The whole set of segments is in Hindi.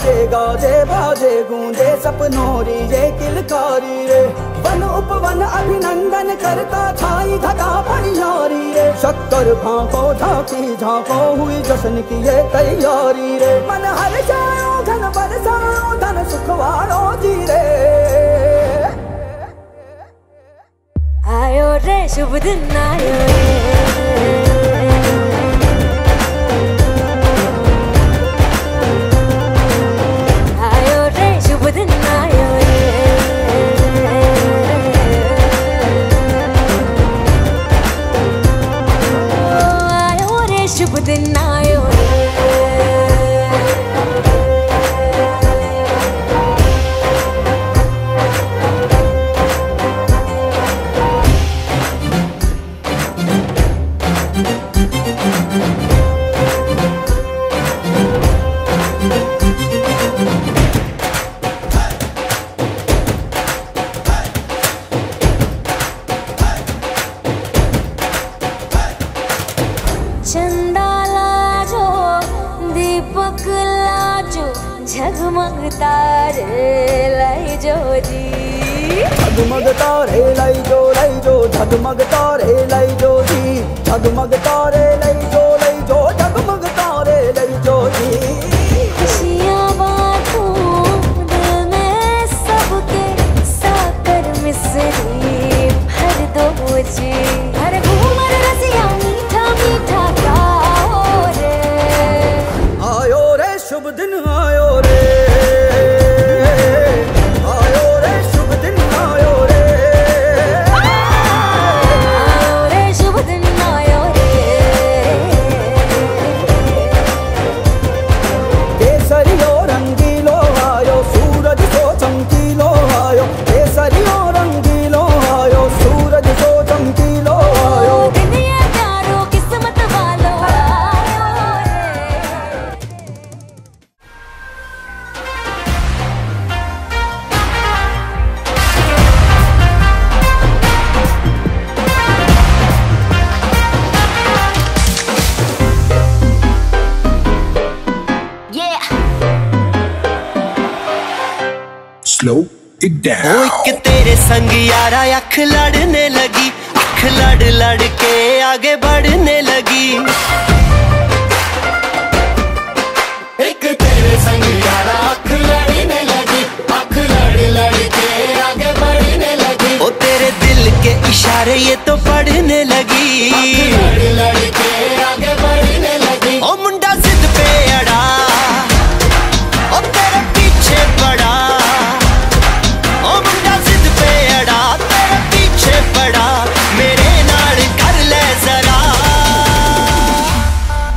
बाजे गाजे बाजे गूंजे सपनों री ये किलकारी रे। वन उपवन अभिनंदन करता छाई धगा परियारी रे। शक्कर भांको झांकी झांको हुई जश्न की ये तैयारी रे। मन हर जाओ धन बरसाओ धन सुखवाड़ो जी रे। आयो रे शुभ दिन आयो रे। आयो रे शुभ दिन आयो रे। आयो रे शुभ दिन आयो रे। चंदा लाजो दीपक लाजो झगमग तारे लाई जो जी। झगमग तारे लाई जो झगमग तारे लाई जो जी। झगमग तारे लाई जो झगमग तारे लाई जो जी। खुशियाँ बांटूं दिल में सबके साकर मिसरी भर दो जी। हर घूमर रसिया मीठा मीठा गाओ रे। आयो रे शुभ दिन आयो रे। आयो रे शुभ दिन आयो रे। आयो रे शुभ दिन आयो रे। केसरियो रंगीलो आयो सूरज सो चमकीलो आयो। केसरियो रंगीलो आयो सूरज सो चमकीलो आयो। दिन ये प्यारो किस्मत वालो आयो रे। Slow it down. ओ एक तेरे संग यारा अख लड़ने लगी। अख लड़ लड़ के आगे बढ़ने लगी। एक तेरे संग यारा अख लड़ने लगी। अख लड़ लड़ के आगे बढ़ने लगी। ओ तेरे दिल के इशारे ये तो पढ़ने लगी। अख लड़ लड़ के आगे बढ़ने लगी। ओ मुंडा जिद पे अड़ा ओ तेरे पीछे पड़ा। ओ मुंडा जिद पे अड़ा तेरे पीछे पड़ा। मेरे नाल कर ले जरा।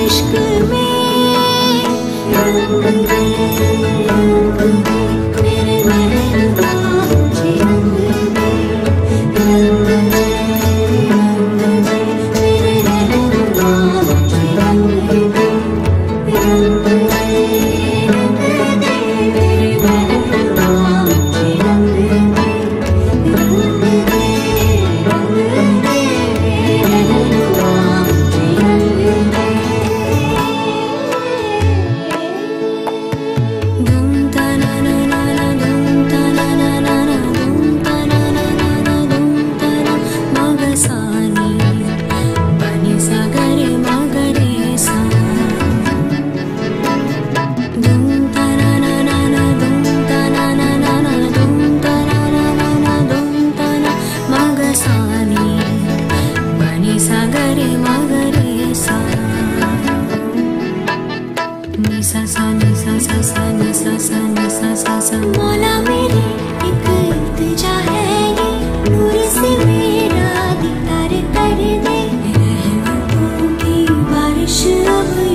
इश्क में रंग दे, मेरे महबूबा मुझे रंग दे, रंग दे, रंग दे, मेरे महबूबा मुझे रंग दे, रंग दे, रंग दे, मेरे महबूबा मुझे रंग दे, रंग दे, रंग दे, महबूबा मुझे रंग दे। धूम ता ना ना ना ना, धूम ता ना ना ना ना, धूम ता ना ना ना ना, धूम ता ना मगसानी बनी सा गरे मगरे सा। धूम ता ना ना ना ना, धूम ता ना ना ना ना, धूम ता ना ना ना ना, धूम ता ना मगसानी बनी सा गरे मगरे सा। नि सा सा नि सा सा सा नि सा सा नि सा सा सा। मौला मेरी एक इल्तिजा है ये, नूर से मेरा दीदार कर दे, रहमतों की बारिश अब